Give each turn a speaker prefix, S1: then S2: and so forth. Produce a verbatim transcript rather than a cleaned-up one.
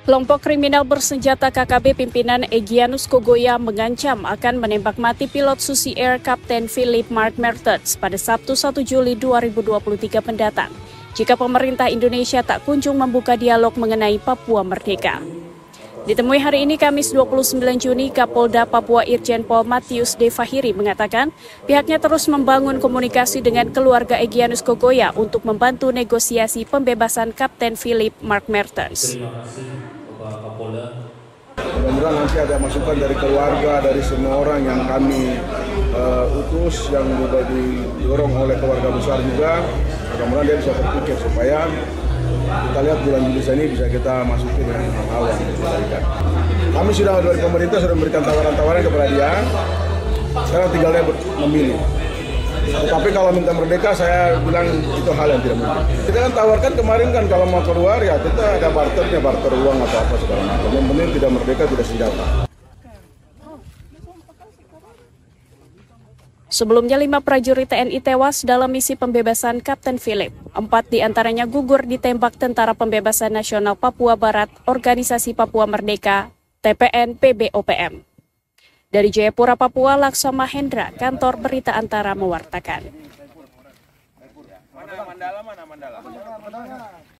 S1: Kelompok kriminal bersenjata K K B pimpinan Egyanus Kogoya mengancam akan menembak mati pilot Susi Air Kapten Philip Mark Mertens pada Sabtu satu Juli dua ribu dua puluh tiga mendatang jika pemerintah Indonesia tak kunjung membuka dialog mengenai Papua Merdeka. Ditemui hari ini Kamis dua puluh sembilan Juni, Kapolda Papua Irjen Pol Matius D. Fahiri mengatakan pihaknya terus membangun komunikasi dengan keluarga Egyanus Kogoya untuk membantu negosiasi pembebasan Kapten Philip Mark Mertens.
S2: Terima kasih Bapak Kapolda.
S3: Mudah-mudahan nanti ada masukan dari keluarga, dari semua orang yang kami uh, utus, yang juga didorong oleh keluarga besar juga. Mudah-mudahan dia bisa berpikir supaya kita lihat bulan Juli ini bisa kita masukin dengan hal-hal yang diberikan. Kami sudah dari pemerintah sudah memberikan tawaran-tawaran kepada dia. Sekarang tinggal dia memilih. Tetapi kalau minta merdeka, saya bilang itu hal yang tidak mungkin. Kita kan tawarkan kemarin kan kalau mau keluar ya kita ada barternya, barter uang atau apa segala macam. Yang penting tidak merdeka, tidak senjata.
S1: Sebelumnya lima prajurit T N I tewas dalam misi pembebasan Kapten Philip. Empat diantaranya gugur ditembak Tentara Pembebasan Nasional Papua Barat, Organisasi Papua Merdeka, T P N P B O P M. Dari Jayapura, Papua, Laksama Hendra, Kantor Berita Antara mewartakan.